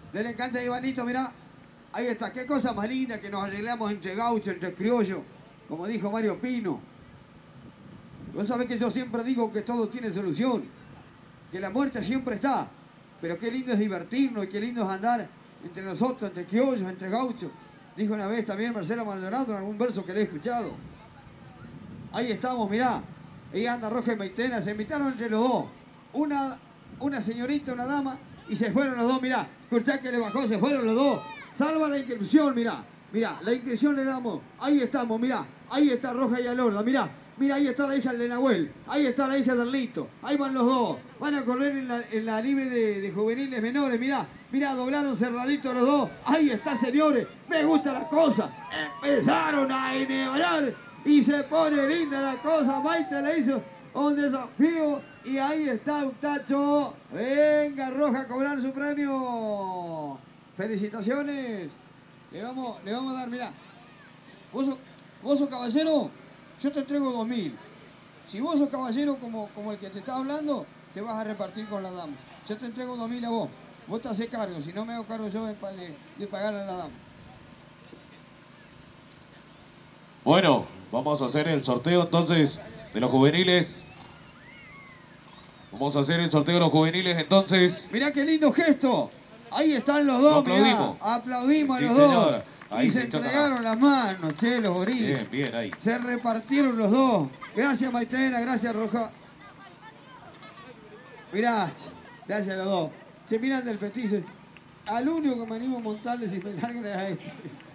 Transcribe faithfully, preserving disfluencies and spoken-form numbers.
Dele encanta a Ivanito, mirá. Ahí está. Qué cosa más linda que nos arreglamos entre gauchos, entre criollos. Como dijo Mario Pino. Vos sabés que yo siempre digo que todo tiene solución. Que la muerte siempre está. Pero qué lindo es divertirnos y qué lindo es andar entre nosotros, entre criollos, entre gauchos. Dijo una vez también Marcelo Maldonado en algún verso que le he escuchado. Ahí estamos, mirá. Ahí anda Roja y Maitena. Se invitaron entre los dos. Una, una señorita, una dama. Y se fueron los dos, mirá. Escuchá que le bajó, se fueron los dos. Salva la inscripción, mirá. Mirá, la inscripción le damos. Ahí estamos, mirá. Ahí está Roja y Alorda, mirá. Mira, ahí está la hija de Nahuel. Ahí está la hija de Arlito. Ahí van los dos. Van a correr en la, en la libre de, de juveniles menores. Mirá, mirá, doblaron cerradito los dos. Ahí está, señores. Me gusta la cosa. Empezaron a enhebrar y se pone linda la cosa. Maite le hizo un desafío y ahí está un tacho. Venga, Roja, a cobrar su premio. Felicitaciones. Le vamos, le vamos a dar, mirá. ¿Vos sos, vos sos caballero? Yo te entrego dos mil. Si vos sos caballero como, como el que te está hablando, te vas a repartir con la dama. Yo te entrego dos mil a vos. Vos te haces cargo, si no me hago cargo yo de, de, de pagar a la dama. Bueno, vamos a hacer el sorteo entonces de los juveniles. Vamos a hacer el sorteo de los juveniles entonces. Mirá qué lindo gesto. Ahí están los dos, aplaudimos. Mirá. Aplaudimos Sí, a los señor. dos. Ahí y se se echó entregaron las manos, che, los gorilas. Bien, bien, ahí. Se repartieron los dos. Gracias, Maitena, gracias, Roja. Mirá, gracias a los dos. Se miran del petizo. Al único que me animo a montarles y pegarle a este.